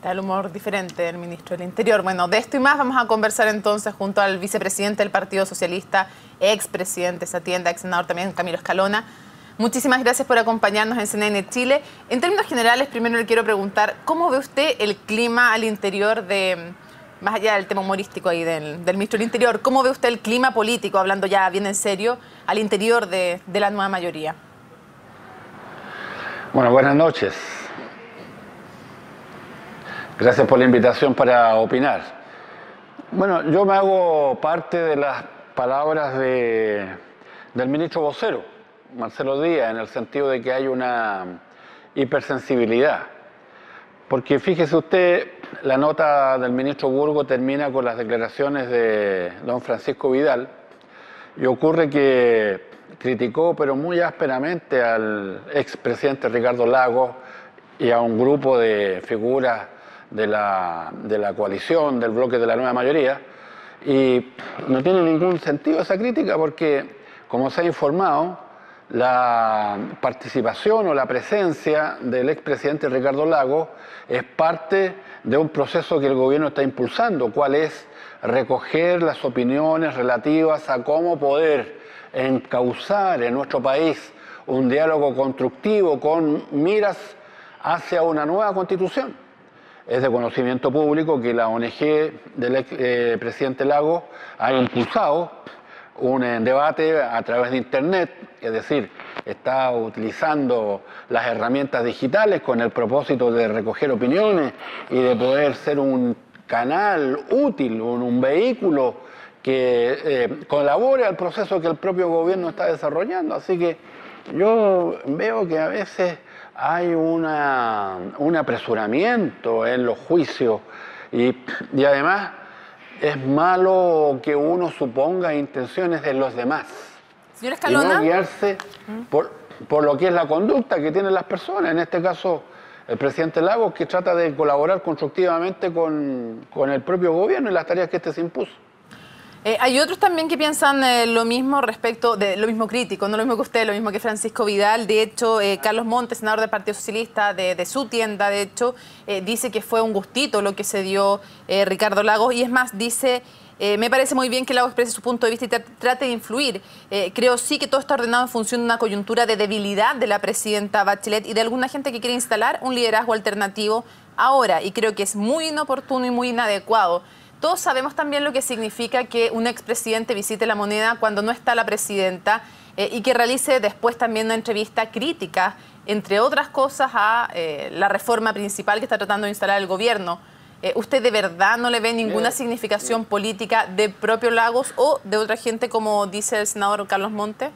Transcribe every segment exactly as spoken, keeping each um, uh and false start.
Está el humor diferente del ministro del Interior. Bueno, de esto y más vamos a conversar entonces junto al vicepresidente del Partido Socialista, expresidente Satienda, ex senador también, Camilo Escalona. Muchísimas gracias por acompañarnos en C N N Chile. En términos generales, primero le quiero preguntar, ¿cómo ve usted el clima al interior de, más allá del tema humorístico ahí del, del ministro del Interior, cómo ve usted el clima político, hablando ya bien en serio, al interior de, de la nueva mayoría? Bueno, buenas noches. Gracias por la invitación para opinar. Bueno, yo me hago parte de las palabras de, del ministro vocero, Marcelo Díaz, en el sentido de que hay una hipersensibilidad. Porque fíjese usted, la nota del ministro Burgo termina con las declaraciones de don Francisco Vidal y ocurre que criticó, pero muy ásperamente, al expresidente Ricardo Lagos y a un grupo de figuras de la, de la coalición, del bloque de la nueva mayoría, y no tiene ningún sentido esa crítica porque, como se ha informado, la participación o la presencia del expresidente Ricardo Lagos es parte de un proceso que el gobierno está impulsando, cuál es recoger las opiniones relativas a cómo poder encauzar en nuestro país un diálogo constructivo con miras hacia una nueva constitución. Es de conocimiento público que la O N G del ex, eh, presidente Lagos ha impulsado un eh, debate a través de Internet, es decir, está utilizando las herramientas digitales con el propósito de recoger opiniones y de poder ser un canal útil, un, un vehículo que eh, colabore al proceso que el propio gobierno está desarrollando. Así que yo veo que a veces hay una, un apresuramiento en los juicios y, y además es malo que uno suponga intenciones de los demás. Señor Escalona. Y no guiarse por, por lo que es la conducta que tienen las personas. En este caso, el presidente Lagos, que trata de colaborar constructivamente con, con el propio gobierno y las tareas que éste se impuso. Eh, hay otros también que piensan eh, lo mismo respecto de lo mismo crítico, no lo mismo que usted, lo mismo que Francisco Vidal. De hecho, eh, Carlos Montes, senador del Partido Socialista, de, de su tienda, de hecho, eh, dice que fue un gustito lo que se dio eh, Ricardo Lagos. Y es más, dice, eh, me parece muy bien que Lagos exprese su punto de vista y tra trate de influir. Eh, creo sí que todo está ordenado en función de una coyuntura de debilidad de la presidenta Bachelet y de alguna gente que quiere instalar un liderazgo alternativo ahora. Y creo que es muy inoportuno y muy inadecuado. Todos sabemos también lo que significa que un expresidente visite La Moneda cuando no está la presidenta eh, y que realice después también una entrevista crítica, entre otras cosas, a eh, la reforma principal que está tratando de instalar el gobierno. Eh, ¿Usted de verdad no le ve ninguna significación política de propio Lagos o de otra gente, como dice el senador Carlos Montes?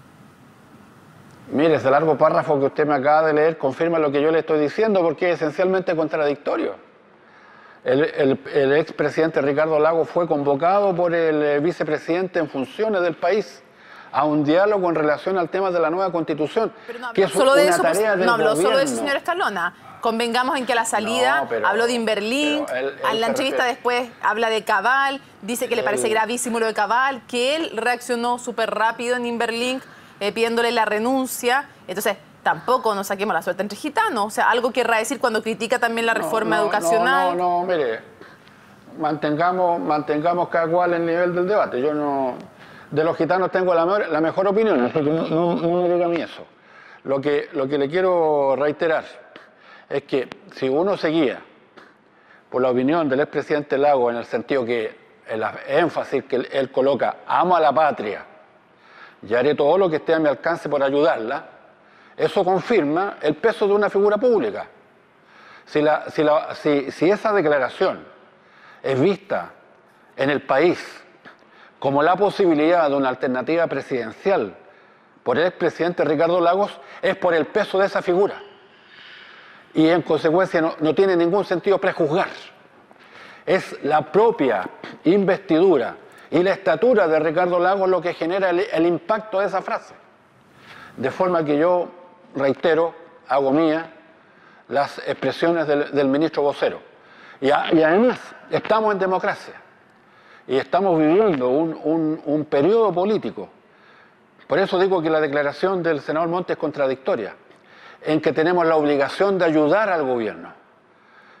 Mire, ese largo párrafo que usted me acaba de leer confirma lo que yo le estoy diciendo porque es esencialmente contradictorio. El, el, el expresidente Ricardo Lagos fue convocado por el eh, vicepresidente en funciones del país a un diálogo en relación al tema de la nueva constitución. Pero no habló que es solo una de eso, tarea pues, del no habló gobierno. solo de eso, señor Escalona. Convengamos en que a la salida No, pero, habló de Inverlink, él, él en la entrevista refiere... después habla de Cabal, dice que le parece él... gravísimo lo de Cabal, que él reaccionó súper rápido en Inverlink eh, pidiéndole la renuncia. Entonces, tampoco nos saquemos la suerte entre gitanos. O sea, algo querrá decir cuando critica también la reforma no, no, educacional. No, no, no, mire... Mantengamos, mantengamos cada cual el nivel del debate. Yo no, de los gitanos tengo la mejor, la mejor opinión, así que no, no, no me diga a mí eso. Lo que, lo que le quiero reiterar es que si uno se guía por la opinión del expresidente Lagos en el sentido que el énfasis que él, él coloca, amo a la patria y haré todo lo que esté a mi alcance por ayudarla, eso confirma el peso de una figura pública. Si, la, si, la, si, si esa declaración es vista en el país como la posibilidad de una alternativa presidencial por el expresidente Ricardo Lagos, es por el peso de esa figura. Y en consecuencia no, no tiene ningún sentido prejuzgar. Es la propia investidura y la estatura de Ricardo Lagos lo que genera el, el impacto de esa frase. De forma que yo, reitero, hago mía las expresiones del, del ministro vocero. Y, a, y además, estamos en democracia y estamos viviendo un, un, un periodo político. Por eso digo que la declaración del senador Montes es contradictoria, en que tenemos la obligación de ayudar al gobierno.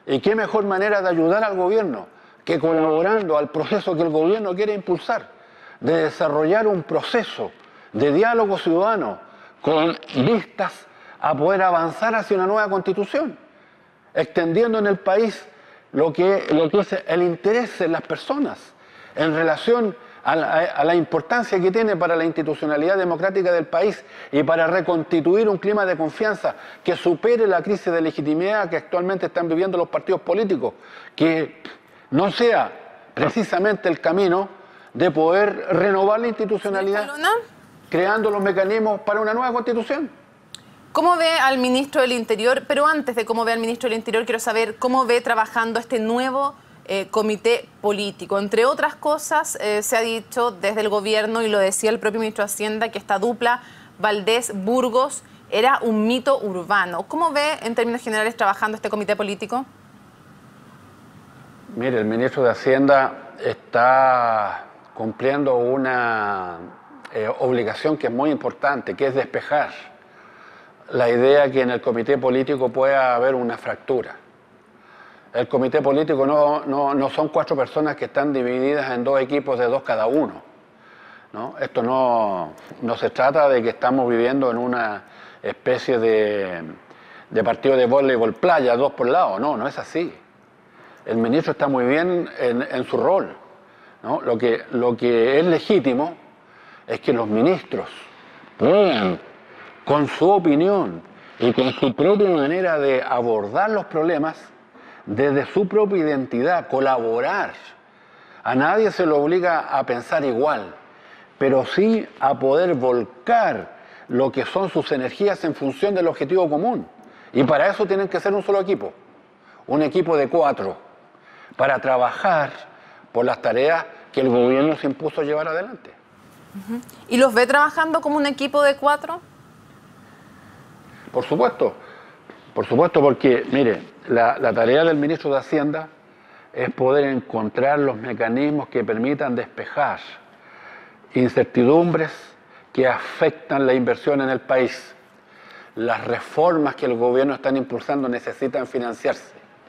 ¿Y qué mejor manera de ayudar al gobierno que colaborando al proceso que el gobierno quiere impulsar, de desarrollar un proceso de diálogo ciudadano con vistas a poder avanzar hacia una nueva constitución, extendiendo en el país lo que, lo que es el interés de las personas en relación a la, a la importancia que tiene para la institucionalidad democrática del país y para reconstituir un clima de confianza que supere la crisis de legitimidad que actualmente están viviendo los partidos políticos, que no sea precisamente el camino de poder renovar la institucionalidad creando los mecanismos para una nueva constitución. ¿Cómo ve al ministro del Interior? Pero antes de cómo ve al ministro del Interior, quiero saber cómo ve trabajando este nuevo eh, comité político. Entre otras cosas, eh, se ha dicho desde el gobierno, y lo decía el propio ministro de Hacienda, que esta dupla Valdés-Burgos era un mito urbano. ¿Cómo ve, en términos generales, trabajando este comité político? Mire, el ministro de Hacienda está cumpliendo una eh, obligación que es muy importante, que es despejar la idea que en el comité político pueda haber una fractura. El comité político no, no, no son cuatro personas que están divididas en dos equipos de dos cada uno, ¿no? Esto no, no se trata de que estamos viviendo en una especie de, de partido de voleibol playa, dos por lado. No, no es así. El ministro está muy bien en, en su rol, ¿no? Lo que, lo que es legítimo es que los ministros puedan, con su opinión y con su propia manera de abordar los problemas, desde su propia identidad, colaborar. A nadie se le obliga a pensar igual, pero sí a poder volcar lo que son sus energías en función del objetivo común. Y para eso tienen que ser un solo equipo, un equipo de cuatro, para trabajar por las tareas que el gobierno se impuso llevar adelante. Uh-huh. ¿Y los ve trabajando como un equipo de cuatro? Por supuesto, por supuesto, porque, mire, la, la tarea del ministro de Hacienda es poder encontrar los mecanismos que permitan despejar incertidumbres que afectan la inversión en el país. Las reformas que el gobierno está impulsando necesitan financiarse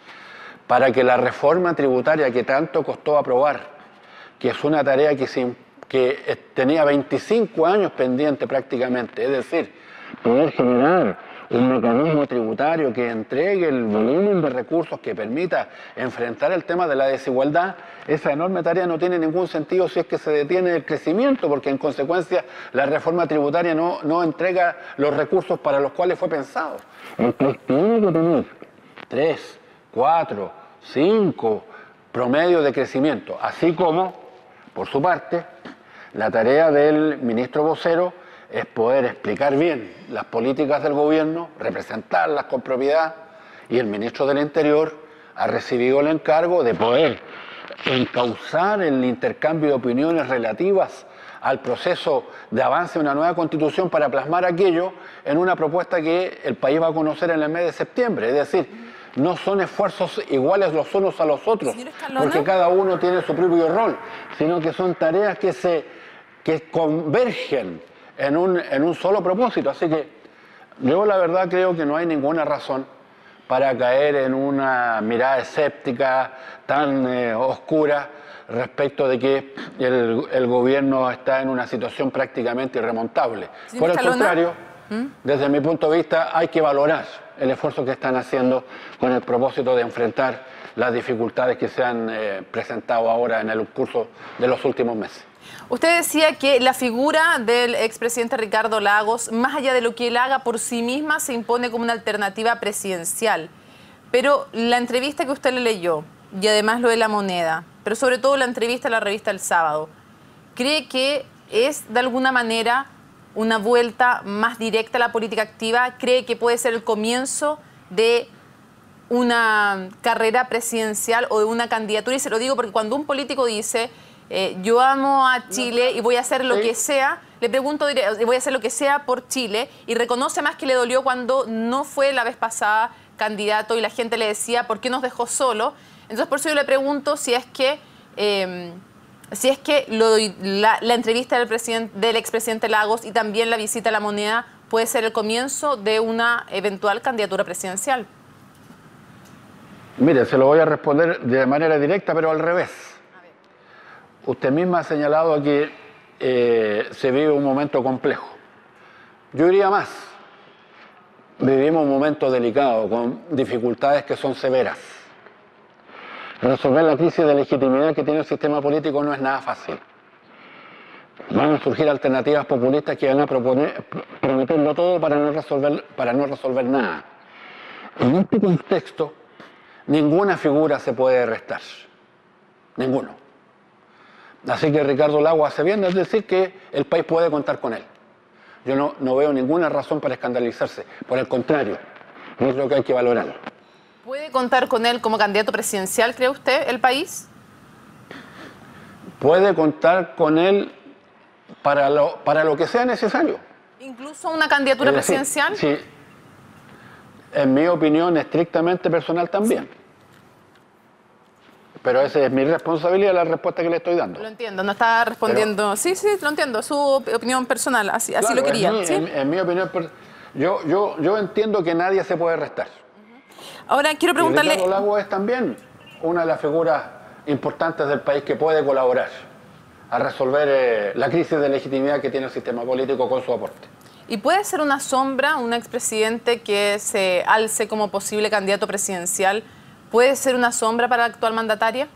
para que la reforma tributaria que tanto costó aprobar, que es una tarea que, se, que tenía veinticinco años pendiente prácticamente, es decir, poder generar un mecanismo tributario que entregue el volumen de recursos que permita enfrentar el tema de la desigualdad, esa enorme tarea no tiene ningún sentido si es que se detiene el crecimiento, porque en consecuencia la reforma tributaria no, no entrega los recursos para los cuales fue pensado. Entonces tiene que tener tres, cuatro, cinco promedios de crecimiento, así como, por su parte, la tarea del ministro vocero es poder explicar bien las políticas del gobierno, representarlas con propiedad, y el ministro del Interior ha recibido el encargo de poder encauzar el intercambio de opiniones relativas al proceso de avance de una nueva constitución para plasmar aquello en una propuesta que el país va a conocer en el mes de septiembre. Es decir, no son esfuerzos iguales los unos a los otros, porque cada uno tiene su propio rol, sino que son tareas que, se, que convergen En un, en un solo propósito. Así que yo la verdad creo que no hay ninguna razón para caer en una mirada escéptica tan eh, oscura respecto de que el, el gobierno está en una situación prácticamente irremontable. Por el contrario, ¿Mm? desde mi punto de vista hay que valorar el esfuerzo que están haciendo con el propósito de enfrentar las dificultades que se han eh, presentado ahora en el curso de los últimos meses. Usted decía que la figura del expresidente Ricardo Lagos, más allá de lo que él haga por sí misma, se impone como una alternativa presidencial. Pero la entrevista que usted le leyó, y además lo de La Moneda, pero sobre todo la entrevista a la revista El Sábado, ¿cree que es de alguna manera una vuelta más directa a la política activa? ¿Cree que puede ser el comienzo de una carrera presidencial o de una candidatura? Y se lo digo porque cuando un político dice... Eh, yo amo a Chile y voy a hacer lo que sea, le pregunto, voy a hacer lo que sea por Chile, y reconoce más que le dolió cuando no fue la vez pasada candidato y la gente le decía, ¿por qué nos dejó solo? Entonces por eso yo le pregunto si es que, eh, si es que lo, la, la entrevista del, presidente, del expresidente Lagos y también la visita a La Moneda puede ser el comienzo de una eventual candidatura presidencial. Mire, se lo voy a responder de manera directa, pero al revés. Usted misma ha señalado que eh, se vive un momento complejo. Yo diría más. Vivimos un momento delicado, con dificultades que son severas. Resolver la crisis de legitimidad que tiene el sistema político no es nada fácil. Van a surgir alternativas populistas que van a proponer, prometerlo todo para no resolver, para no resolver nada. En este contexto, ninguna figura se puede restar. Ninguno. Así que Ricardo Lagos hace bien, es decir, que el país puede contar con él. Yo no, no veo ninguna razón para escandalizarse. Por el contrario, yo creo que hay que valorarlo. ¿Puede contar con él como candidato presidencial, cree usted, el país? Puede contar con él para lo, para lo que sea necesario. ¿Incluso una candidatura Es decir, presidencial? Sí, en mi opinión estrictamente personal también. Sí. Pero esa es mi responsabilidad, la respuesta que le estoy dando. Lo entiendo, no está respondiendo... Pero, sí, sí, lo entiendo, su opinión personal, así, claro, así lo quería. Mi, ¿sí? en, en mi opinión, yo, yo, yo entiendo que nadie se puede restar. Ahora quiero preguntarle... Y Ricardo Lagos es también una de las figuras importantes del país que puede colaborar a resolver eh, la crisis de legitimidad que tiene el sistema político con su aporte. ¿Y puede ser una sombra un expresidente que se alce como posible candidato presidencial? ¿Puede ser una sombra para la actual mandataria?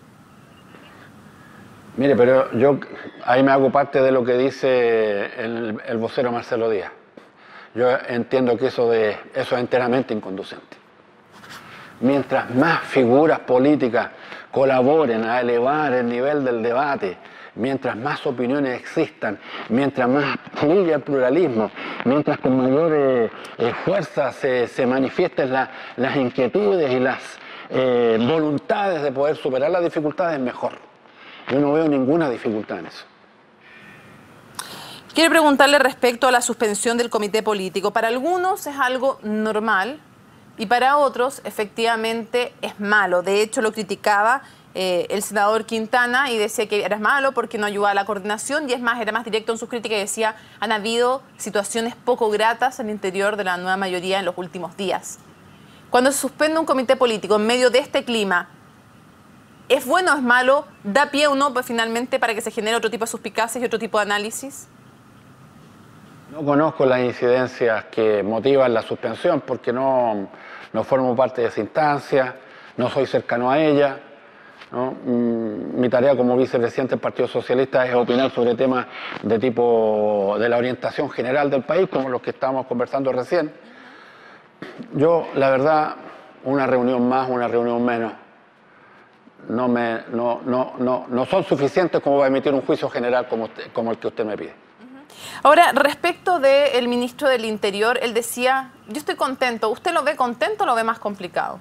Mire, pero yo ahí me hago parte de lo que dice el, el vocero Marcelo Díaz. Yo entiendo que eso, de, eso es enteramente inconducente. Mientras más figuras políticas colaboren a elevar el nivel del debate, mientras más opiniones existan, mientras más fluya el pluralismo, mientras con mayor eh, eh, fuerza se, se manifiesten la, las inquietudes y las eh, voluntades de poder superar las dificultades, mejor. Yo no veo ninguna dificultad en eso. Quiero preguntarle respecto a la suspensión del comité político. Para algunos es algo normal y para otros efectivamente es malo. De hecho, lo criticaba Eh, el senador Quintana y decía que era malo porque no ayudaba a la coordinación y es más, era más directo en sus críticas y decía han habido situaciones poco gratas en el interior de la nueva mayoría en los últimos días. Cuando se suspende un comité político en medio de este clima, ¿es bueno o es malo? ¿Da pie o no pues, finalmente para que se genere otro tipo de suspicacias y otro tipo de análisis? No conozco las incidencias que motivan la suspensión porque no, no formo parte de esa instancia, no soy cercano a ella. ¿No? Mi tarea como vicepresidente del Partido Socialista es opinar sobre temas de tipo de la orientación general del país, como los que estábamos conversando recién. Yo, la verdad, una reunión más, una reunión menos, no, me, no, no, no, no son suficientes como para emitir un juicio general como, usted, como el que usted me pide. Ahora, respecto del ministro del Interior, él decía, yo estoy contento. ¿Usted lo ve contento o lo ve más complicado?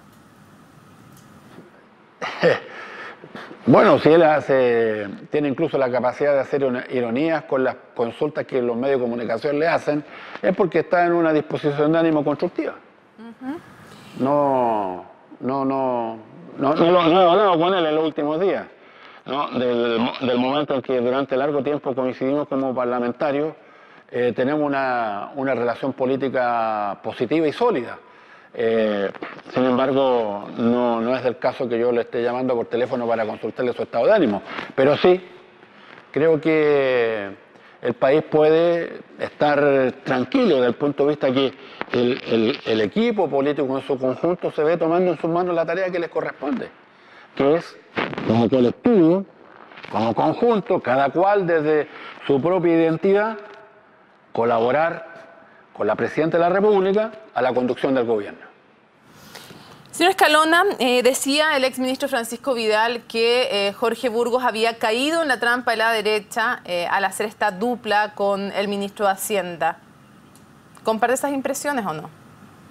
Bueno, si él hace, tiene incluso la capacidad de hacer una, ironías con las consultas que los medios de comunicación le hacen, es porque está en una disposición de ánimo constructiva. Uh-huh. No, no, no, no, no, no, no he hablado con él en los últimos días, ¿no? del, del momento en que durante largo tiempo coincidimos como parlamentarios, eh, tenemos una, una relación política positiva y sólida. Eh, sin embargo, no, no es del caso que yo le esté llamando por teléfono para consultarle su estado de ánimo, pero sí, creo que el país puede estar tranquilo desde el punto de vista que el, el, el equipo político en su conjunto se ve tomando en sus manos la tarea que les corresponde, que es, como colectivo, como conjunto, cada cual desde su propia identidad, colaborar con la Presidenta de la República a la conducción del gobierno. Señor Escalona, eh, decía el exministro Francisco Vidal que eh, Jorge Burgos había caído en la trampa de la derecha eh, al hacer esta dupla con el ministro de Hacienda. ¿Comparte esas impresiones o no?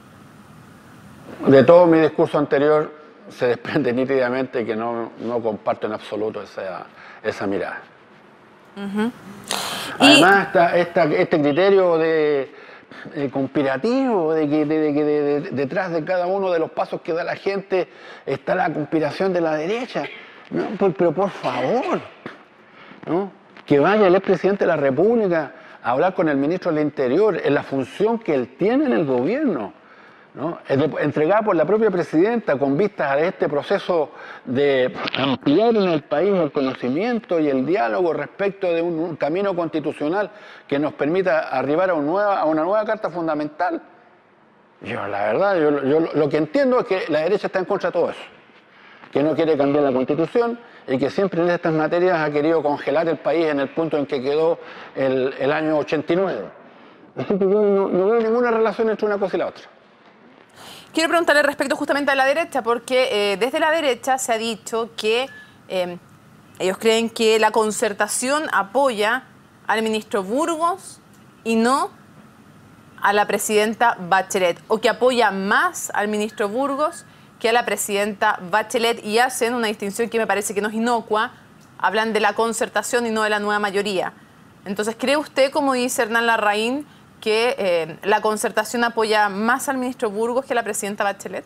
De todo mi discurso anterior se desprende nítidamente que no, no comparto en absoluto esa, esa mirada. Uh-huh. Además, y... esta, esta, este criterio de... Eh, conspirativo, de que, de, de, de, de, de, detrás de cada uno de los pasos que da la gente está la conspiración de la derecha. ¿No? Pero, pero por favor, ¿no? Que vaya el expresidente de la República a hablar con el ministro del Interior en la función que él tiene en el gobierno, ¿no? Entregada por la propia presidenta con vistas a este proceso de ampliar en el país el conocimiento y el diálogo respecto de un, un camino constitucional que nos permita arribar a, un nueva, a una nueva carta fundamental. Yo, la verdad, yo, yo lo que entiendo es que la derecha está en contra de todo eso, que no quiere cambiar la Constitución y que siempre en estas materias ha querido congelar el país en el punto en que quedó el, el año ochenta y nueve. Así que yo no, no veo ninguna relación entre una cosa y la otra. Quiero preguntarle respecto justamente a la derecha, porque eh, desde la derecha se ha dicho que eh, ellos creen que la concertación apoya al ministro Burgos y no a la presidenta Bachelet, o que apoya más al ministro Burgos que a la presidenta Bachelet, y hacen una distinción que me parece que no es inocua, hablan de la concertación y no de la nueva mayoría. Entonces, ¿cree usted, como dice Hernán Larraín, que eh, la concertación apoya más al ministro Burgos que a la presidenta Bachelet?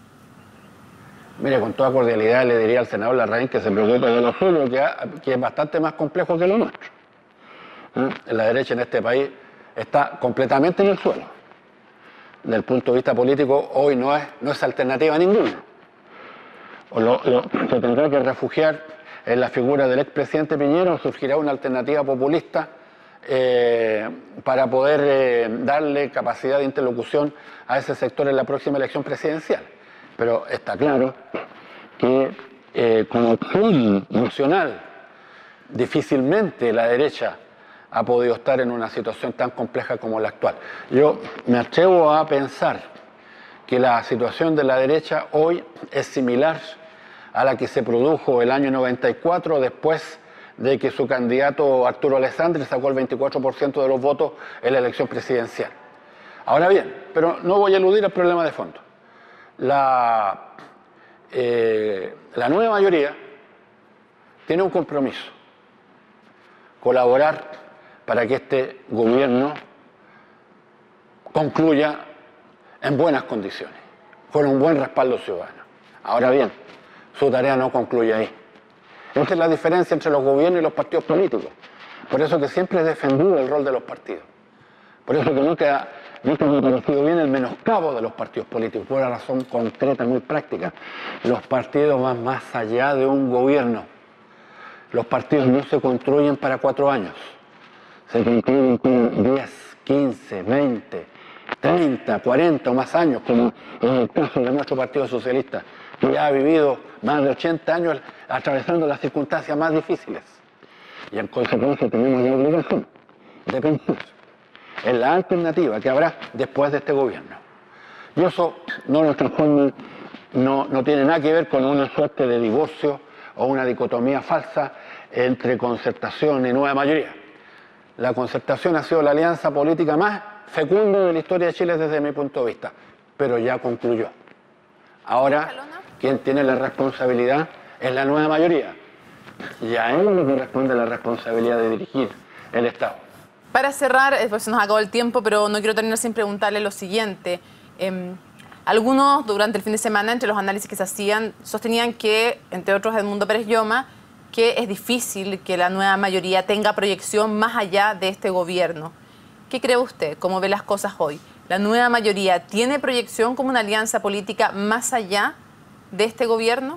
Mire, con toda cordialidad le diría al senador Larraín que se preocupe de lo suyo, que, que es bastante más complejo que lo nuestro. ¿Eh? La derecha en este país está completamente en el suelo. Desde el punto de vista político, hoy no es, no es alternativa ninguna. O lo, lo, se tendrá que refugiar en la figura del expresidente Piñera, o surgirá una alternativa populista eh, para poder eh, darle capacidad de interlocución a ese sector en la próxima elección presidencial. Pero está claro que eh, como acción nacional difícilmente la derecha ha podido estar en una situación tan compleja como la actual. Yo me atrevo a pensar que la situación de la derecha hoy es similar a la que se produjo el año noventa y cuatro, después de que su candidato Arturo Alessandri sacó el veinticuatro por ciento de los votos en la elección presidencial. Ahora bien, pero no voy a eludir el problema de fondo. La, eh, la nueva mayoría tiene un compromiso: colaborar para que este gobierno concluya en buenas condiciones, con un buen respaldo ciudadano. Ahora bien, su tarea no concluye ahí. Esta es la diferencia entre los gobiernos y los partidos políticos. Por eso que siempre he defendido el rol de los partidos. Por eso que nunca, nunca me ha parecido bien el menoscabo de los partidos políticos, por una razón concreta, muy práctica. Los partidos van más allá de un gobierno. Los partidos no se construyen para cuatro años. Se construyen con diez, quince, veinte, treinta, cuarenta o más años, como en el caso de nuestro Partido Socialista, que ya ha vivido más de ochenta años atravesando las circunstancias más difíciles. Y en consecuencia tenemos la obligación de pensar en la alternativa que habrá después de este gobierno. Y eso no nos transforma, no, no tiene nada que ver con una suerte de divorcio o una dicotomía falsa entre concertación y nueva mayoría. La concertación ha sido la alianza política más fecunda de la historia de Chile desde mi punto de vista, pero ya concluyó. Ahora, quien tiene la responsabilidad es la nueva mayoría. Y a él le corresponde la responsabilidad de dirigir el Estado. Para cerrar, pues se nos acabó el tiempo, pero no quiero terminar sin preguntarle lo siguiente. Eh, algunos, durante el fin de semana, entre los análisis que se hacían, sostenían que, entre otros Edmundo Pérez Lloma, que es difícil que la nueva mayoría tenga proyección más allá de este gobierno. ¿Qué cree usted? ¿Cómo ve las cosas hoy? ¿La nueva mayoría tiene proyección como una alianza política más allá de este gobierno?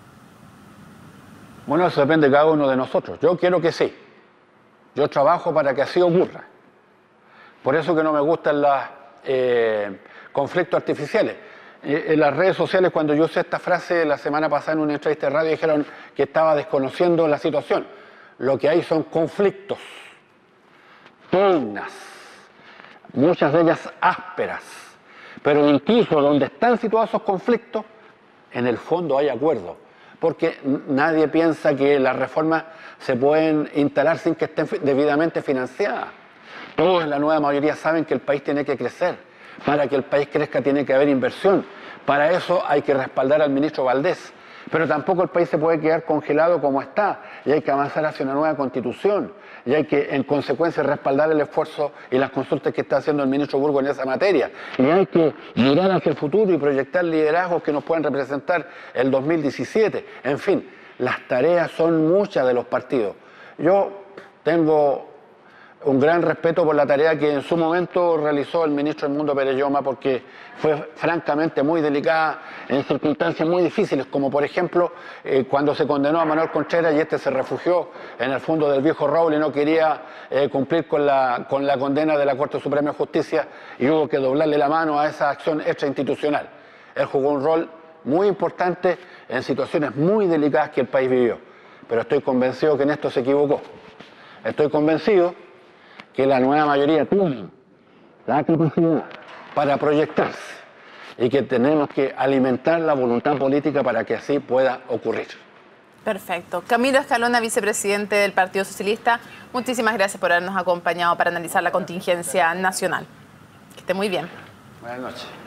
Bueno, eso depende de cada uno de nosotros. Yo quiero que sí. Yo trabajo para que así ocurra. Por eso que no me gustan los eh, conflictos artificiales. Eh, en las redes sociales, cuando yo usé esta frase la semana pasada en una entrevista de radio, dijeron que estaba desconociendo la situación. Lo que hay son conflictos, pugnas, muchas de ellas ásperas. Pero incluso donde están situados esos conflictos, en el fondo hay acuerdo. Porque nadie piensa que las reformas se pueden instalar sin que estén debidamente financiadas. Todos en la nueva mayoría saben que el país tiene que crecer. Para que el país crezca tiene que haber inversión. Para eso hay que respaldar al ministro Valdés. Pero tampoco el país se puede quedar congelado como está. Y hay que avanzar hacia una nueva constitución. Y hay que, en consecuencia, respaldar el esfuerzo y las consultas que está haciendo el ministro Burgos en esa materia. Y hay que mirar hacia el futuro y proyectar liderazgos que nos puedan representar el dos mil diecisiete. En fin, las tareas son muchas de los partidos. Yo tengo un gran respeto por la tarea que en su momento realizó el ministro Edmundo Perelloma, porque fue francamente muy delicada en circunstancias muy difíciles, como por ejemplo eh, cuando se condenó a Manuel Contreras y este se refugió en el fondo del viejo Roble y no quería eh, cumplir con la, con la condena de la Corte Suprema de Justicia y hubo que doblarle la mano a esa acción extrainstitucional. Él jugó un rol muy importante en situaciones muy delicadas que el país vivió, pero estoy convencido que en esto se equivocó. Estoy convencido que la nueva mayoría tiene la capacidad para proyectarse y que tenemos que alimentar la voluntad política para que así pueda ocurrir. Perfecto. Camilo Escalona, vicepresidente del Partido Socialista, muchísimas gracias por habernos acompañado para analizar la contingencia nacional. Que esté muy bien. Buenas noches.